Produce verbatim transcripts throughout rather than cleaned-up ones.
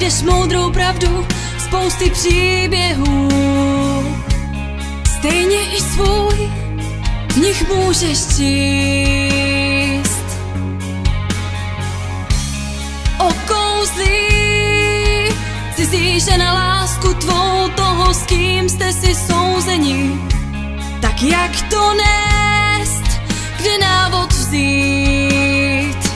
najdeš moudrou pravdu, spousty příběhů. Stejně i svůj v nich můžeš číst. O kouzlí cizí žena, lásku tvou, toho, s kým jste si souzeni. Tak jak to nést, kde návod vzít?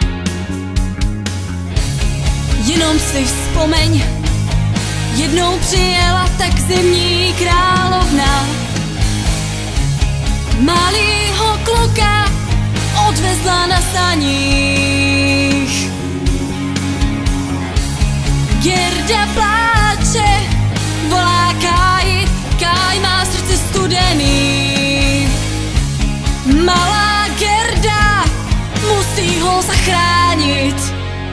Jenom si vzpomeň, jednou přijela tak zimní královna, malýho kluka odvezla na saních. Gerda pláče, volá Káji, Káj má srdce studený. Malá Gerda musí ho zachránit.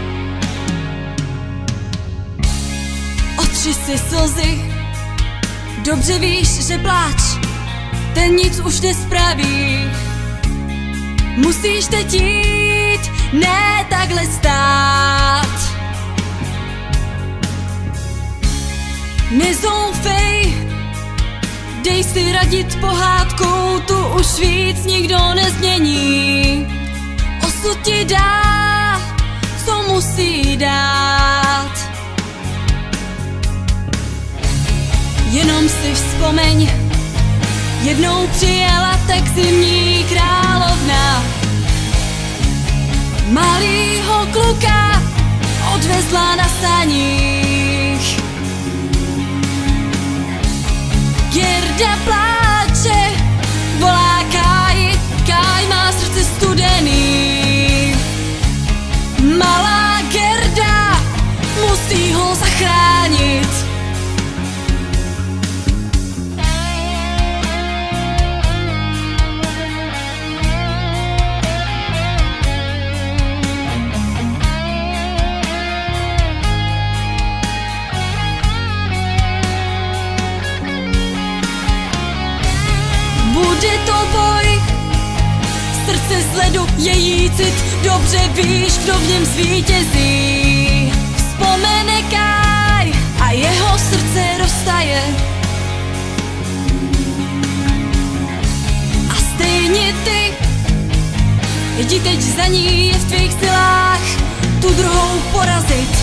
Otři si slzy, dobře víš, že pláč, ten nic už nespraví. Musíš teď jít, ne takhle stát. Nezoufej, dej si radit pohádkou, tu už víc nikdo nezmění. Osud ti dá, co musí dát. Jenom si vzpomeň, jednou přijela tak zimní královna, malýho kluka odvezla na saních. Gerda pláče, volá Káji, Káj má srdce studený. Malá Gerda musí ho zachránit. Bude to boj, srdce z ledu, její cit, dobře víš, kdo v něm zvítězí. Vzpomene Káj a jeho srdce roztaje. A stejně ty, jdi teď za ní, je v tvých silách tu druhou porazit.